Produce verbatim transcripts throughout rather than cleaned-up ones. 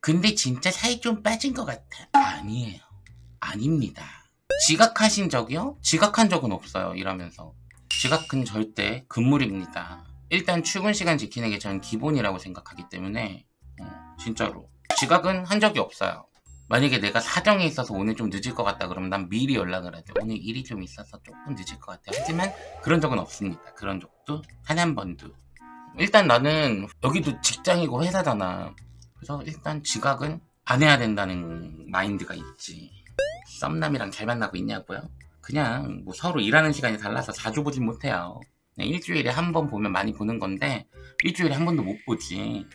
근데 진짜 살이 좀 빠진 것 같아. 아니에요. 아닙니다. 지각하신 적이요? 지각한 적은 없어요. 일하면서. 지각은 절대 금물입니다. 일단 출근 시간 지키는 게 저는 기본이라고 생각하기 때문에 어, 진짜로 지각은 한 적이 없어요. 만약에 내가 사정이 있어서 오늘 좀 늦을 것 같다 그러면 난 미리 연락을 하죠. 오늘 일이 좀 있어서 조금 늦을 것 같아요. 하지만 그런 적은 없습니다. 그런 적도 단 한 번도. 일단 나는 여기도 직장이고 회사잖아. 그래서 일단 지각은 안 해야 된다는 마인드가 있지. 썸남이랑 잘 만나고 있냐고요? 그냥 뭐 서로 일하는 시간이 달라서 자주 보진 못해요. 그냥 일주일에 한 번 보면 많이 보는 건데 일주일에 한 번도 못 보지.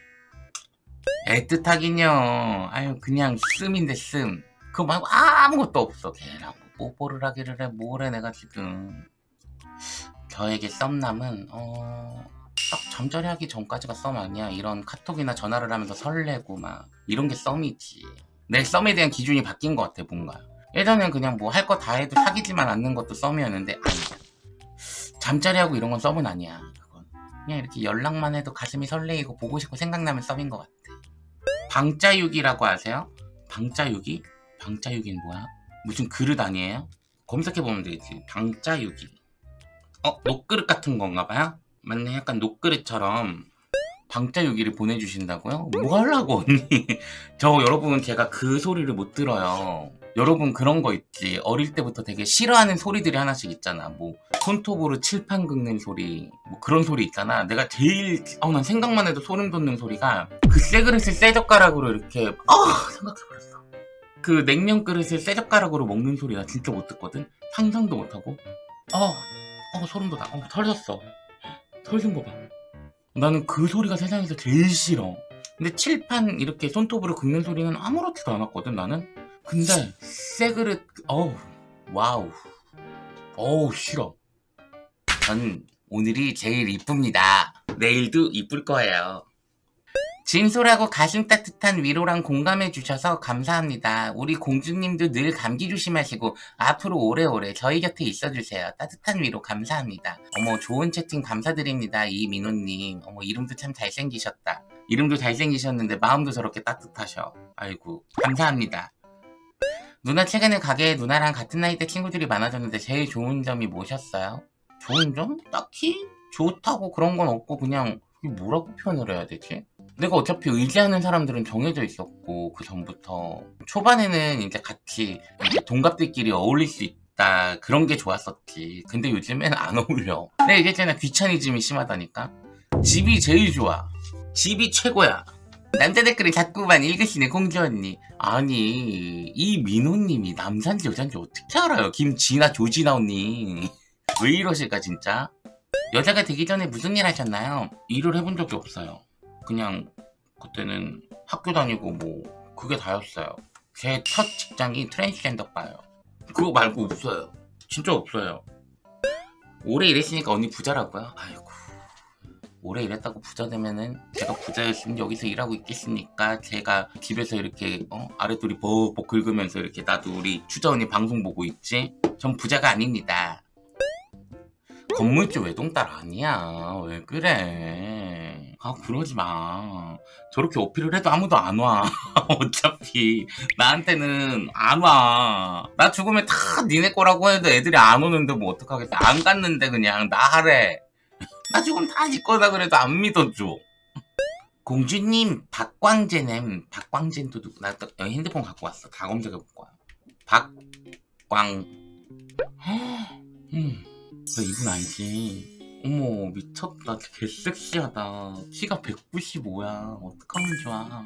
애틋하긴요. 아유 그냥 씀인데 씀. 그거 말고 아무것도 없어. 걔랑 뭐 뽀뽀를 하기를 해 뭐래 내가 지금. 저에게 썸남은 어... 딱 잠자리 하기 전까지가 썸 아니야. 이런 카톡이나 전화를 하면서 설레고 막 이런 게 썸이지. 내 썸에 대한 기준이 바뀐 것 같아 뭔가. 예전엔 그냥 뭐 할 거 다 해도 사귀지만 않는 것도 썸이었는데 아니야. 잠자리하고 이런 건 썸은 아니야. 그건 그냥 이렇게 연락만 해도 가슴이 설레이고 보고 싶고 생각나면 썸인 것 같아. 방자육이라고 아세요? 방자육이? 방자육이는 뭐야? 무슨 그릇 아니에요? 검색해보면 되겠지. 방자육이. 어? 녹그릇 같은 건가 봐요? 맞네. 약간 녹그릇처럼 방자육이를 보내주신다고요? 뭐 하려고 언니. 저 여러분 제가 그 소리를 못 들어요. 여러분 그런 거 있지. 어릴 때부터 되게 싫어하는 소리들이 하나씩 있잖아. 뭐 손톱으로 칠판 긁는 소리 뭐 그런 소리 있잖아. 내가 제일 어, 난 생각만 해도 소름 돋는 소리가 그 새 그릇을 새 젓가락으로 이렇게 어 생각해버렸어. 그 냉면 그릇을 새 젓가락으로 먹는 소리 나 진짜 못 듣거든. 상상도 못하고 어, 어 소름 돋아. 어 털렸어. 털 좀 봐봐. 나는 그 소리가 세상에서 제일 싫어. 근데 칠판 이렇게 손톱으로 긁는 소리는 아무렇지도 않았거든 나는. 근데 새 그릇 어우 와우 어우 싫어. 전 오늘이 제일 이쁩니다. 내일도 이쁠 거예요. 진솔하고 가슴 따뜻한 위로랑 공감해 주셔서 감사합니다. 우리 공주님도 늘 감기 조심하시고 앞으로 오래오래 저희 곁에 있어주세요. 따뜻한 위로 감사합니다. 어머 좋은 채팅 감사드립니다. 이민호님. 어머 이름도 참 잘생기셨다. 이름도 잘생기셨는데 마음도 저렇게 따뜻하셔. 아이고 감사합니다. 누나 최근에 가게에 누나랑 같은 나이대 친구들이 많아졌는데 제일 좋은 점이 뭐셨어요? 좋은 점? 딱히 좋다고 그런 건 없고 그냥 뭐라고 표현을 해야 되지? 내가 어차피 의지하는 사람들은 정해져 있었고 그 전부터 초반에는 이제 같이 이제 동갑들끼리 어울릴 수 있다 그런 게 좋았었지. 근데 요즘엔 안 어울려. 내가 얘기했잖아 귀차니즘이 심하다니까. 집이 제일 좋아. 집이 최고야. 남자 댓글을 자꾸만 읽으시네 공주 언니. 아니 이 민호님이 남잔지 여잔지 어떻게 알아요? 김지나 조지나 언니. 왜 이러실까 진짜? 여자가 되기 전에 무슨 일 하셨나요? 일을 해본 적이 없어요. 그냥 그때는 학교 다니고 뭐 그게 다였어요. 제 첫 직장이 트랜스젠더바예요. 그거 말고 없어요. 진짜 없어요. 오래 일했으니까 언니 부자라고요? 아이고 오래 일했다고 부자 되면은 제가 부자였으면 여기서 일하고 있겠습니까? 제가 집에서 이렇게 어? 아랫돌이 벅벅 긁으면서 이렇게 나도 우리 추자 언니 방송 보고 있지? 전 부자가 아닙니다. 건물주 외동딸 아니야. 왜 그래? 아 그러지 마. 저렇게 어필을 해도 아무도 안 와. 어차피 나한테는 안 와. 나 죽으면 다 니네 거라고 해도 애들이 안 오는데 뭐 어떡하겠어. 안 갔는데 그냥 나 하래. 나 죽으면 다 니 거다 그래도 안 믿어줘. 공주님 박광재님. 박광재도 누구? 나 핸드폰 갖고 왔어. 다 검색해볼 거야. 박광 음. 너 이분 알지? 어머 미쳤다. 개섹시하다. 키가 백구십오야. 어떡하면 좋아.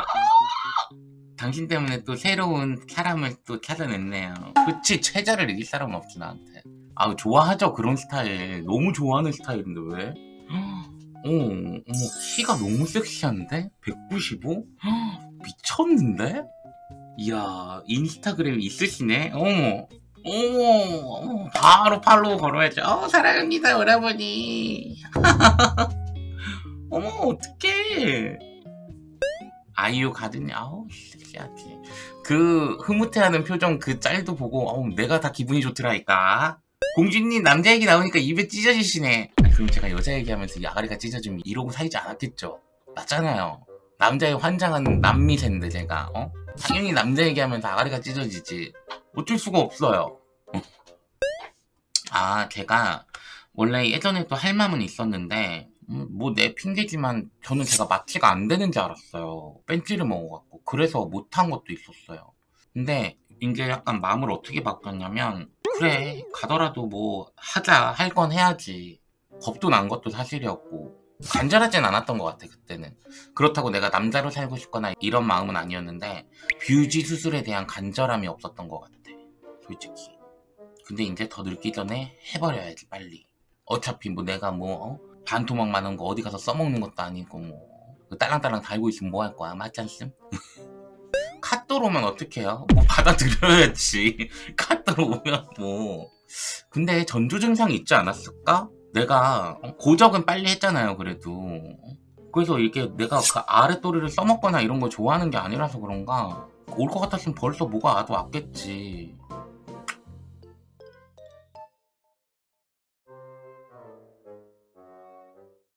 당신 때문에 또 새로운 사람을 또 찾아냈네요. 그치 최자를 이길 사람은 없지 나한테. 아우 좋아하죠 그런 스타일. 너무 좋아하는 스타일인데 왜? 어, 어머 키가 너무 섹시한데? 백구십오? 미쳤는데? 이야 인스타그램 있으시네? 어머 어머 바로 팔로우 걸어야죠. 어 사랑합니다 여러분이. 어머 어떡해. 아이유 가든이 아우 섹시하지. 그 흐뭇해하는 표정 그 짤도 보고 어우 내가 다 기분이 좋더라니까. 공주님 남자 얘기 나오니까 입에 찢어지시네. 그럼 제가 여자 얘기하면서 이 아가리가 찢어지면 이러고 사귀지 않았겠죠? 맞잖아요. 남자의 환장한 남미샌드 제가 어? 당연히 남자 얘기하면 아가리가 찢어지지. 어쩔 수가 없어요. 아 제가 원래 예전에 또 할 맘은 있었는데 음, 뭐 내 핑계지만 저는 제가 마취가 안 되는 줄 알았어요. 뺀찌를 먹어갖고. 그래서 못한 것도 있었어요. 근데 이제 약간 마음을 어떻게 바꿨냐면 그래 가더라도 뭐 하자 할 건 해야지. 겁도 난 것도 사실이었고 간절하진 않았던 것 같아 그때는. 그렇다고 내가 남자로 살고 싶거나 이런 마음은 아니었는데 뷰지 수술에 대한 간절함이 없었던 것 같아 솔직히. 근데 이제 더 늙기 전에 해버려야지 빨리. 어차피 뭐 내가 뭐 어? 반토막 많은 거 어디 가서 써먹는 것도 아니고 뭐 딸랑딸랑 달고 있으면 뭐 할 거야 맞지 않습? 카드로 오면 어떡해요? 뭐 받아들여야지. 카드로 오면 뭐. 근데 전조 증상이 있지 않았을까? 내가 고적은 빨리 했잖아요 그래도. 그래서 이게 내가 그 아랫도리를 써먹거나 이런 거 좋아하는 게 아니라서 그런가 올 것 같았으면 벌써 뭐가 와도 왔겠지.